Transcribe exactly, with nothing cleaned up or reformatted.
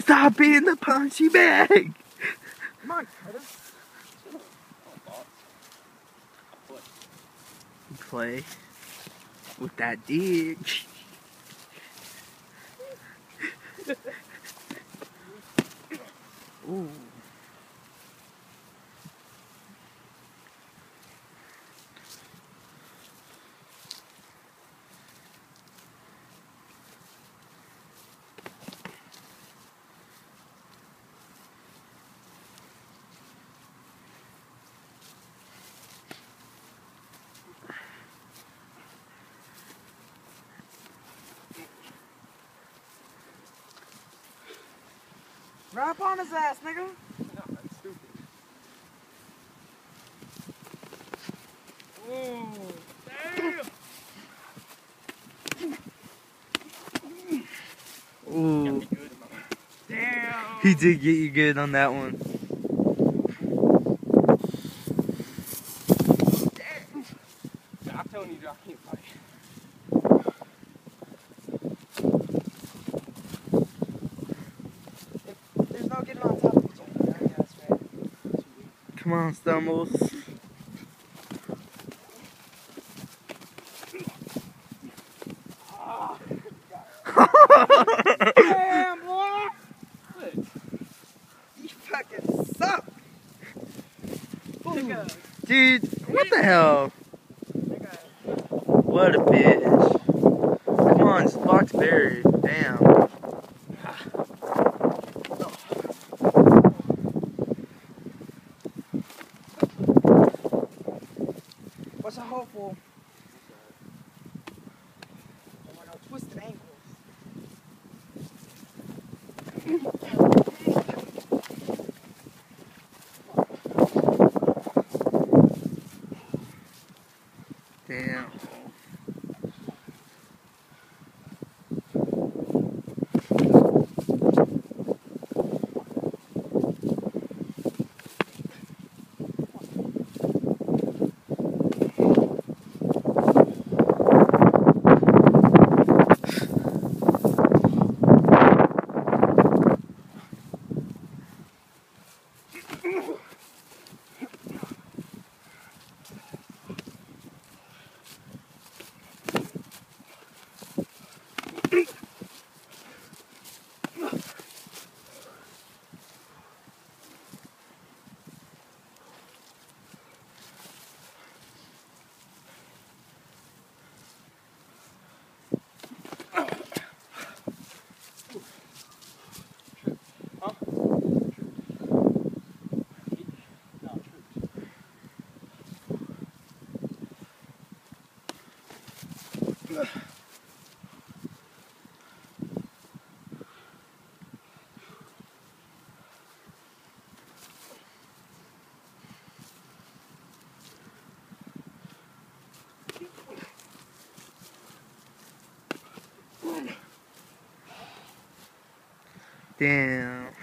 Stop being the punchy bag! Come on, Carter. Play with that dick. Ooh. Rap on his ass, nigga. No, that's stupid. Ooh. Damn. Ooh. Damn. He did get you good on that one. Damn. I'm telling you, Jock can't fight. There's no getting on top of each other. I guess, right? Come on, Stumbles. Damn, boy! What? You fucking suck! Nigga. Dude, what the hell? Nigga. What a bitch. Come on, just box Barry. Damn. What's a hopeful? Oh, no, twisted ankles. Damn. Damn.